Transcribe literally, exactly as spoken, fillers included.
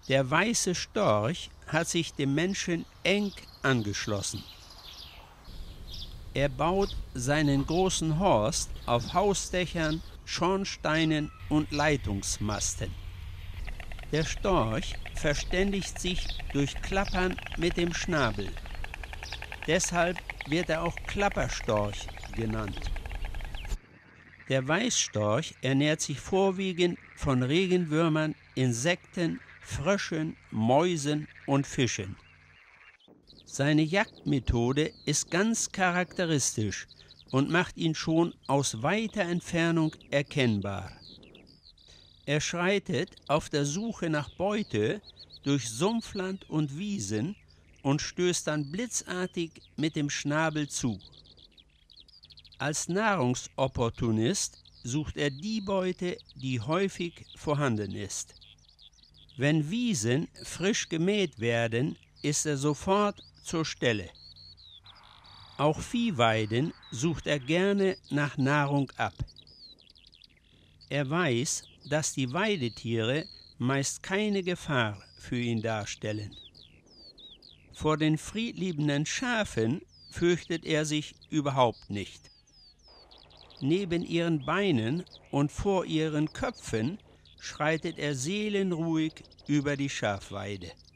Der weiße Storch hat sich dem Menschen eng angeschlossen. Er baut seinen großen Horst auf Hausdächern, Schornsteinen und Leitungsmasten. Der Storch verständigt sich durch Klappern mit dem Schnabel. Deshalb wird er auch Klapperstorch genannt. Der Weißstorch ernährt sich vorwiegend von Regenwürmern, Insekten, Fröschen, Mäusen und Fischen. Seine Jagdmethode ist ganz charakteristisch und macht ihn schon aus weiter Entfernung erkennbar. Er schreitet auf der Suche nach Beute durch Sumpfland und Wiesen und stößt dann blitzartig mit dem Schnabel zu. Als Nahrungsopportunist sucht er die Beute, die häufig vorhanden ist. Wenn Wiesen frisch gemäht werden, ist er sofort zur Stelle. Auch Viehweiden sucht er gerne nach Nahrung ab. Er weiß, dass die Weidetiere meist keine Gefahr für ihn darstellen. Vor den friedliebenden Schafen fürchtet er sich überhaupt nicht. Neben ihren Beinen und vor ihren Köpfen schreitet er seelenruhig über die Schafweide.